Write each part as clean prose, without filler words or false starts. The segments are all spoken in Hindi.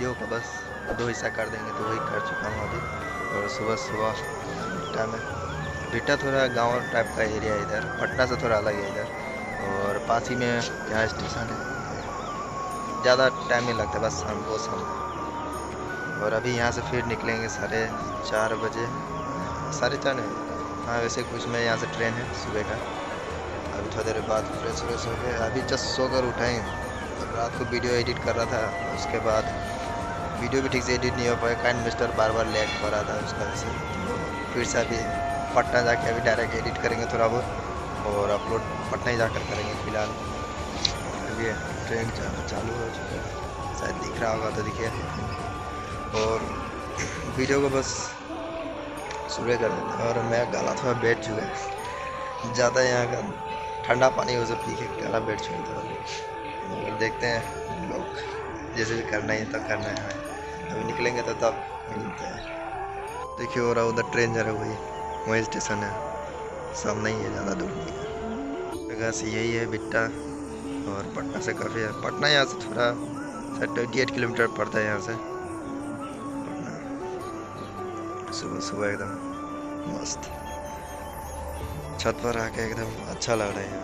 वीडियो का बस 2 हिस्सा कर देंगे, तो वही कर चुका हूँ अभी। और सुबह सुबह बिट्टा में, बिट्टा थोड़ा गांव टाइप का एरिया है इधर, पटना से थोड़ा अलग है इधर। और पास ही में यहाँ स्टेशन है, ज़्यादा टाइम नहीं लगता, बस शाम को शाम। और अभी यहाँ से फिर निकलेंगे 4:30 बजे, 4:30 नहीं, हाँ वैसे कुछ में यहाँ से ट्रेन है सुबह का। अभी थोड़ी देर बाद फ्रेश व्रेश हो गए, अभी जस्ट सोकर उठाएँ। रात को वीडियो एडिट कर रहा था, उसके बाद वीडियो भी ठीक से एडिट नहीं हो पाया, काइंड मिस्टर बार बार लैग हो रहा था उसका वजह से। फिर से अभी पटना जाके अभी डायरेक्ट एडिट करेंगे थोड़ा बहुत, और अपलोड पटना ही जाकर करेंगे फिलहाल। अभी ट्रेन चालू हो चुका है, शायद दिख रहा होगा तो दिखे। और वीडियो को बस सुबह कर देते हैं। और मैं गला थोड़ा बैठ चुका है, ज़्यादा यहाँ का ठंडा पानी वो सब पी के गला बैठ चुका है थोड़ा। देखते हैं लोग, जैसे भी करना ही तो करना है, अभी निकलेंगे तो तब मिलते हैं। देखिए और उधर ट्रेन जा रही है, वही स्टेशन है, सामने ही है, ज़्यादा दूर नहीं है। जगह से यही है बिट्टा, और पटना से काफ़ी है। पटना यहाँ से थोड़ा 28 किलोमीटर पड़ता है यहाँ से पटना। सुबह सुबह एकदम मस्त छत पर आके एकदम अच्छा लग रहा है।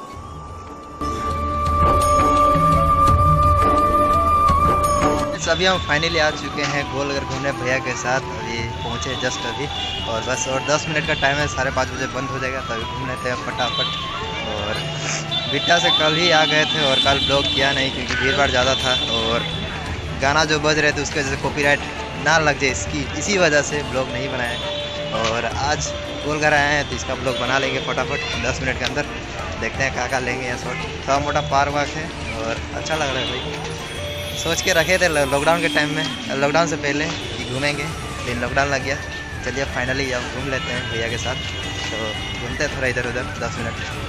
अभी हम फाइनली आ चुके हैं गोलघर घूमने भैया के साथ, अभी पहुँचे जस्ट अभी। और बस और 10 मिनट का टाइम है, 5:30 बजे बंद हो जाएगा, तो अभी घूम लेते हैं फटाफट। और बिट्टा से कल ही आ गए थे, और कल ब्लॉग किया नहीं क्योंकि भीड़ भाड़ ज़्यादा था, और गाना जो बज रहे थे उसके वजह से कॉपीराइट ना लग जाए इसी वजह से ब्लॉग नहीं बनाया। और आज गोलघर आए हैं तो इसका ब्लॉग बना लेंगे फटाफट 10 मिनट के अंदर। देखते हैं क्या लेंगे यहाँ शॉट। थोड़ा मोटा पार्क वार्क है और अच्छा लग रहा है भाई। सोच के रखे थे लॉकडाउन के टाइम में, लॉकडाउन से पहले कि घूमेंगे, लेकिन लॉकडाउन लग गया। चलिए फाइनली अब घूम लेते हैं भैया के साथ, तो घूमते हैं थोड़ा इधर उधर 10 मिनट।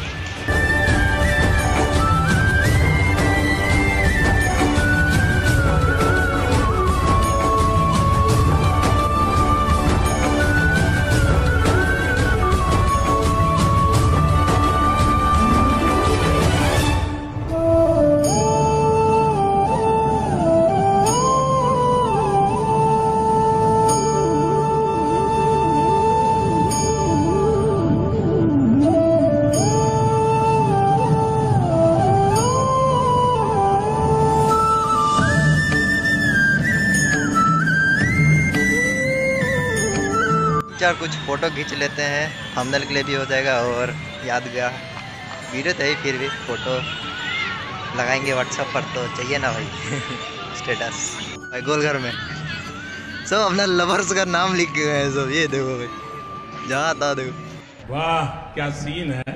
चार कुछ फ़ोटो खींच लेते हैं, थंबनेल के लिए भी हो जाएगा और यादगार वीडियो तो है, फिर भी फ़ोटो लगाएंगे व्हाट्सएप पर तो चाहिए ना भाई स्टेटस। भाई गोलघर में सब अपना लवर्स का नाम लिख के गए हैं सब, ये देखो भाई जहाँ था देखो। वाह क्या सीन है,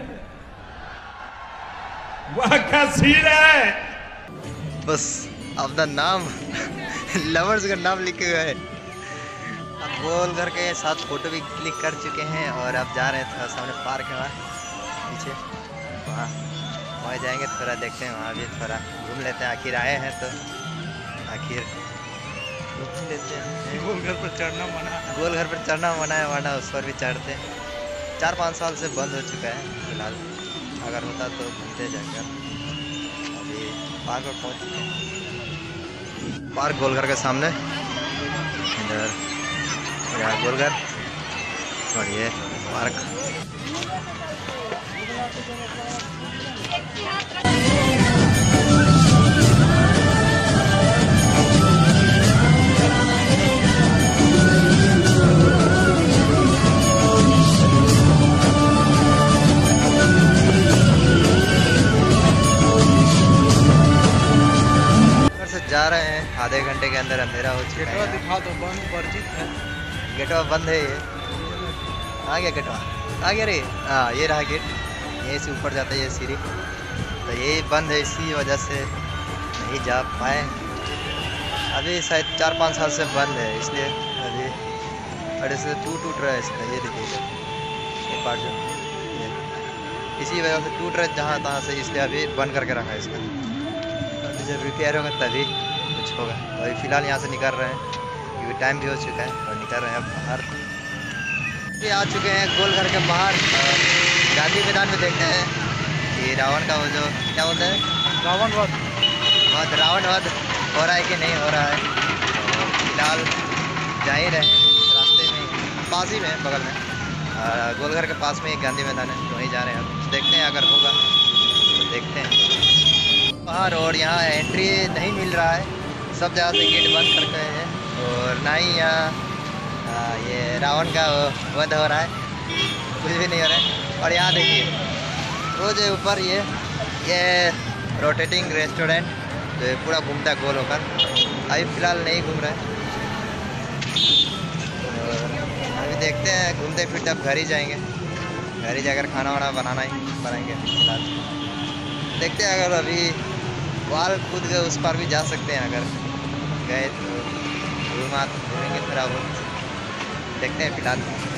वाह क्या सीन है। बस अपना नाम लवर्स का नाम लिख के गए। गोलघर के साथ फ़ोटो भी क्लिक कर चुके हैं, और अब जा रहे हैं थोड़ा सामने पार्क है वहाँ पीछे, वहाँ जाएंगे, थोड़ा देखते हैं, वहाँ भी थोड़ा घूम लेते हैं। आखिर आए हैं तो आखिर घूम लेते हैं। गोलघर पर चढ़ना मना, गोलघर पर चढ़ना मना है, वरना उस पर भी चढ़ते हैं। 4-5 साल से बंद हो चुका है फिलहाल, अगर होता तो घूमते जाकर। अभी पार्क पर पहुँच चुके हैं, पार्क गोलघर के सामने इधर गोलघर और ये पार्क। जा रहे हैं, आधे घंटे के अंदर अंधेरा हो चुका है। दिखा दो, बंद वर्जित है, गेटवा बंद है। ये आ गया गेटवा, आ गया रे, हाँ ये रहा गेट, यहीं से ऊपर जाता है ये सीढ़ी, तो यही बंद है, इसी वजह से नहीं जा पाए। अभी शायद 4-5 साल से बंद है, इसलिए अभी अरे से टूट रहा है इसका, ये देखिए ये पार्ट जो इसी वजह से टूट रहा है जहाँ तहाँ से, इसलिए अभी बंद करके रखा है इसका। अभी जब रिपेयर होगा तभी कुछ होगा। अभी फ़िलहाल यहाँ से निकल रहे हैं क्योंकि टाइम भी हो चुका है, और निकल रहे हैं अब बाहर। ये आ चुके हैं गोलघर के बाहर, गांधी मैदान में देखते हैं कि रावण का वो जो क्या बोलते हैं, रावण वध रावण वध हो रहा है कि नहीं हो रहा है। फिलहाल जा ही रहे रास्ते में, पास ही में, बगल में गोलघर के पास में एक गांधी मैदान है, वहीं जा रहे हैं। अब देखते हैं अगर होगा तो देखते हैं। बाहर और यहाँ एंट्री नहीं मिल रहा है, सब जगह से गेट बंद कर गए हैं और ना ही यहाँ ये रावण का वध हो रहा है, कुछ भी नहीं हो रहा है। और यहाँ देखिए वो जो ऊपर ये रोटेटिंग रेस्टोरेंट जो पूरा घूमता है गोल होकर, अभी फ़िलहाल नहीं घूम रहा है। अभी देखते हैं, घूमते फिरते अब घर ही जाएंगे, घर ही जाकर खाना वाना बनाएंगे। फिलहाल देखते हैं, अगर अभी वाल कूद गए उस पर भी जा सकते हैं, अगर गए तो घूमेंगे थोड़ा बहुत, देखते हैं फिलहाल।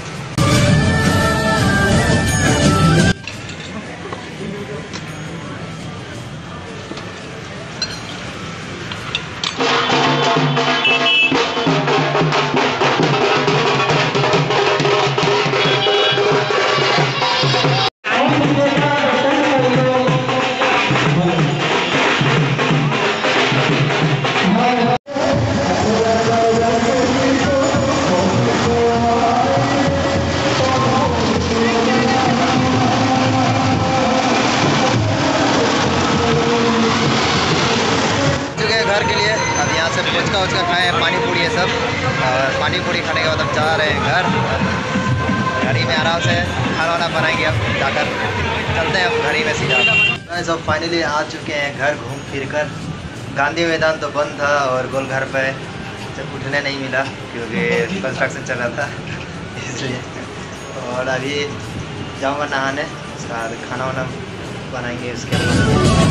घर के लिए अब यहाँ से पुचका खाए हैं, पानी पूरी है सब, और पानी पूरी खाने के बाद हम जा रहे हैं घर। घर ही में आराम से खाना वाना बनाएंगे, अब जाकर चलते हैं अब घर ही में सीधा। सब फाइनली आ चुके हैं घर घूम फिर कर। गांधी मैदान तो बंद था और गोलघर पे जब उठने नहीं मिला क्योंकि कंस्ट्रक्शन चल रहा था इसलिए। और अभी जाऊँगा नहाने, उसके बाद खाना वाना बनाएंगे उसके बाद।